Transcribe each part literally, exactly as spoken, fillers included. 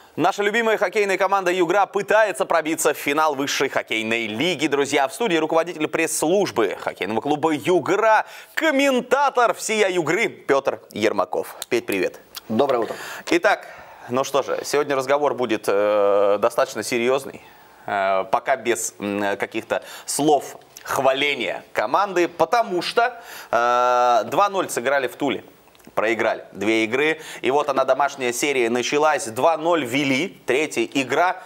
Наша любимая хоккейная команда «Югра» пытается пробиться в финал высшей хоккейной лиги. Друзья, в студии руководитель пресс-службы хоккейного клуба «Югра», комментатор всея «Югры» Петр Ермаков. Петь, привет. Доброе утро. Итак, ну что же, сегодня разговор будет э, достаточно серьезный. Э, пока без э, каких-то слов хваления команды, потому что э, два ноль сыграли в Туле. Проиграли две игры. И вот она, домашняя серия, началась. два ноль вели. Третья игра.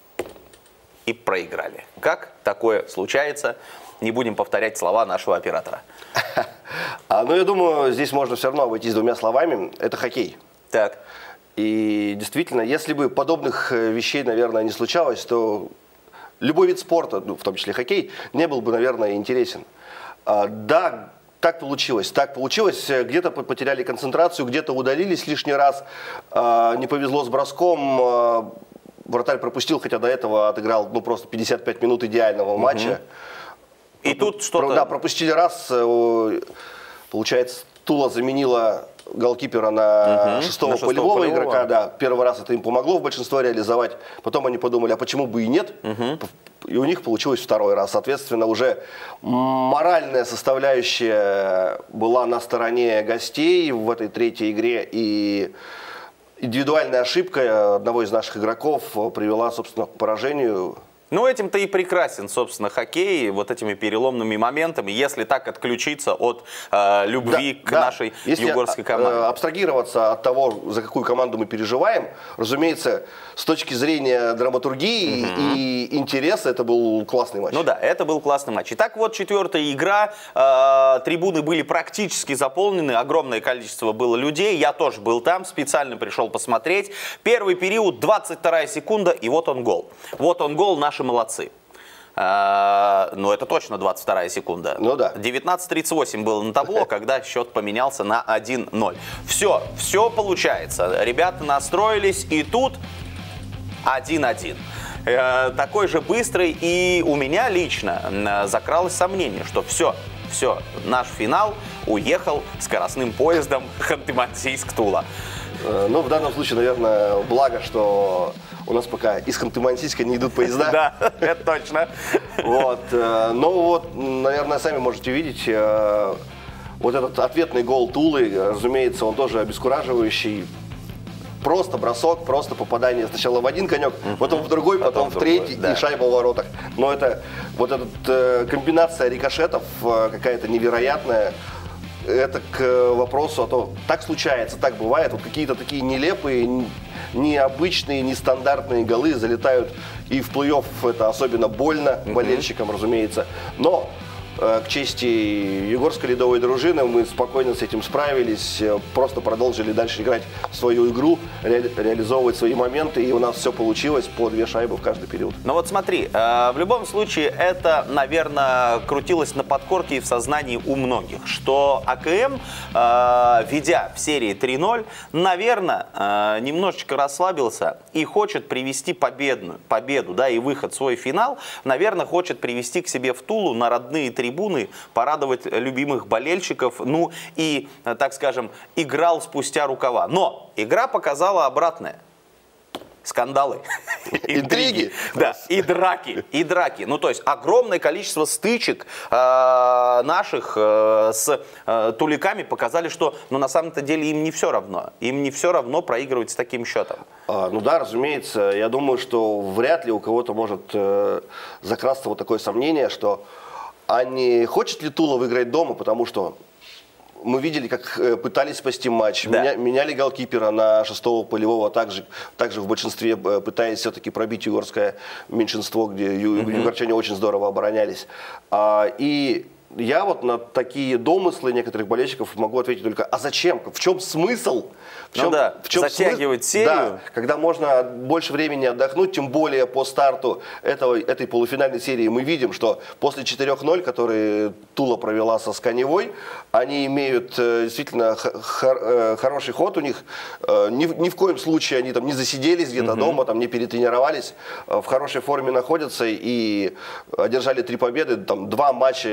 И проиграли. Как такое случается? Не будем повторять слова нашего оператора. Ну, я думаю, здесь можно все равно обойтись двумя словами. Это хоккей. Так. И действительно, если бы подобных вещей, наверное, не случалось, то любой вид спорта, ну, в том числе хоккей, не был бы, наверное, интересен. Да, так получилось. Так получилось. Где-то потеряли концентрацию, где-то удалились лишний раз. Не повезло с броском. Вратарь пропустил, хотя до этого отыграл ну, просто пятьдесят пять минут идеального матча. Угу. И тут что-то... Да, пропустили раз. Получается, Тула заменила голкипера на угу. шестого, на шестого полевого, полевого игрока. Да. Первый раз это им помогло в большинстве реализовать. Потом они подумали, а почему бы и нет? Угу. И у них получилось второй раз. Соответственно, уже моральная составляющая была на стороне гостей в этой третьей игре. И индивидуальная ошибка одного из наших игроков привела, собственно, к поражению. Ну, этим-то и прекрасен, собственно, хоккей, вот этими переломными моментами, если так отключиться от э, любви да, к да. нашей если югорской команде. Если абстрагироваться от того, за какую команду мы переживаем, разумеется, с точки зрения драматургии угу. и интереса, это был классный матч. Ну да, это был классный матч. Итак, вот четвертая игра, э, трибуны были практически заполнены, огромное количество было людей, я тоже был там, специально пришел посмотреть. Первый период, двадцать вторая секунда, и вот он гол. Вот он гол, наши молодцы. А, ну, это точно двадцать вторая секунда. Ну да. девятнадцать тридцать восемь было на табло, когда счет поменялся на один ноль. Все, все получается. Ребята настроились, и тут один один. Такой же быстрый, и у меня лично закралось сомнение, что все, все, наш финал уехал скоростным поездом Ханты-Мансийск-Тула. Ну, в данном случае, наверное, благо, что у нас пока из Ханты-Мансийска не идут поезда. Да, это точно. Вот. Но вот, наверное, сами можете видеть, вот этот ответный гол Тулы, разумеется, он тоже обескураживающий. Просто бросок, просто попадание сначала в один конек, uh-huh. потом в другой, потом, потом в третий, другой, да. и шайба в воротах. Но это вот эта комбинация рикошетов какая-то невероятная. Это к вопросу о том, так случается, так бывает. Вот какие-то такие нелепые, необычные, нестандартные голы залетают и в плей-офф. Это особенно больно болельщикам, mm-hmm. разумеется. Но к чести югорской ледовой дружины мы спокойно с этим справились, просто продолжили дальше играть в свою игру, ре реализовывать свои моменты, и у нас все получилось по две шайбы в каждый период. Ну вот смотри, в любом случае это, наверное, крутилось на подкорке и в сознании у многих, что АКМ, ведя в серии три ноль, наверное, немножечко расслабился и хочет привести победную, победу, да, и выход в свой финал, наверное, хочет привести к себе в Тулу на родные трибуны, порадовать любимых болельщиков, ну и, так скажем, играл спустя рукава. Но игра показала обратное. Скандалы, интриги, да, и драки, и драки. Ну, то есть огромное количество стычек э, наших э, с э, туликами показали, что, ну, на самом-то деле им не все равно. Им не все равно проигрывать с таким счетом. А, ну да, разумеется. Я думаю, что вряд ли у кого-то может э, закрасться вот такое сомнение, что а не хочет ли Тула выиграть дома, потому что мы видели, как пытались спасти матч, да. меня, меняли голкипера на шестого полевого, также, также в большинстве пытаясь все-таки пробить югорское меньшинство, где mm-hmm. югорчане очень здорово оборонялись. А, и я вот на такие домыслы некоторых болельщиков могу ответить только, а зачем? В чем смысл? В чем, ну да, в чем затягивать смысл? серию. Да, когда можно больше времени отдохнуть, тем более по старту этого, этой полуфинальной серии мы видим, что после четырёх ноль, которые Тула провела со Сканевой, они имеют действительно хор хороший ход у них. Ни, ни в коем случае они там не засиделись где-то угу. дома, там, не перетренировались, в хорошей форме находятся и одержали три победы. Там, два матча, я скажу,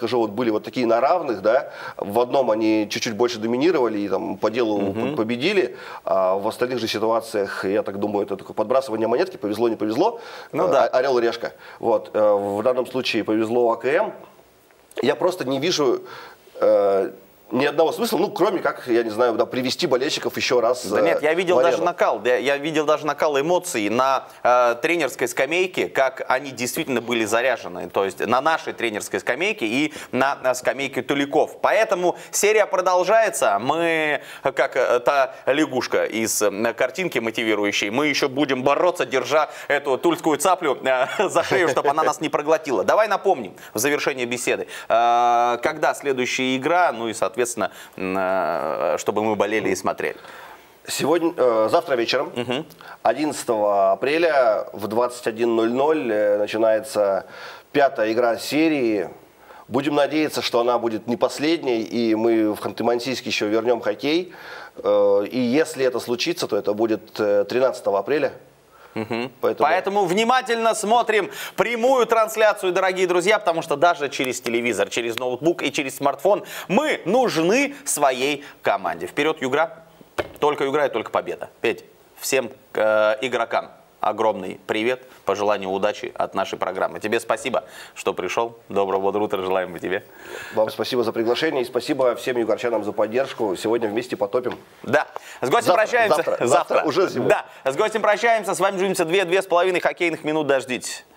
скажу, вот были вот такие на равных, да, в одном они чуть-чуть больше доминировали и там по делу угу. победили, а в остальных же ситуациях, я так думаю, это такое подбрасывание монетки, повезло, не повезло, ну, да. орел и решка. Вот. В данном случае повезло АКМ. Я просто не вижу э, ни одного смысла, ну, кроме как, я не знаю, да, привести болельщиков еще раз. Да нет, я видел даже накал, я, я видел даже накал эмоций на э, тренерской скамейке, как они действительно были заряжены, то есть на нашей тренерской скамейке и на, на скамейке Туликов. Поэтому серия продолжается, мы, как э, та лягушка из э, картинки мотивирующей, мы еще будем бороться, держа эту тульскую цаплю э, за шею, чтобы она нас не проглотила. Давай напомним в завершении беседы, э, когда следующая игра, ну и, соответственно, Соответственно, чтобы мы болели и смотрели. Сегодня, э, завтра вечером, угу. одиннадцатого апреля в двадцать один ноль ноль начинается пятая игра серии. Будем надеяться, что она будет не последней, и мы в Ханты-Мансийск еще вернем хоккей. Э, и если это случится, то это будет тринадцатого апреля. Угу. Поэтому... Поэтому внимательно смотрим прямую трансляцию, дорогие друзья, потому что даже через телевизор, через ноутбук и через смартфон мы нужны своей команде. Вперед, Югра! Только Югра и только победа. Петь, всем э, игрокам огромный привет, пожелания удачи от нашей программы. Тебе спасибо, что пришел. Доброго бодрого утра желаем мы тебе. Вам спасибо за приглашение и спасибо всем югорчанам за поддержку. Сегодня вместе потопим. Да. С гостем завтра, прощаемся. Завтра. Завтра. завтра. Уже сегодня. Да. С гостем прощаемся. С вами увидимся две-две с половиной хоккейных минут. Дождитесь.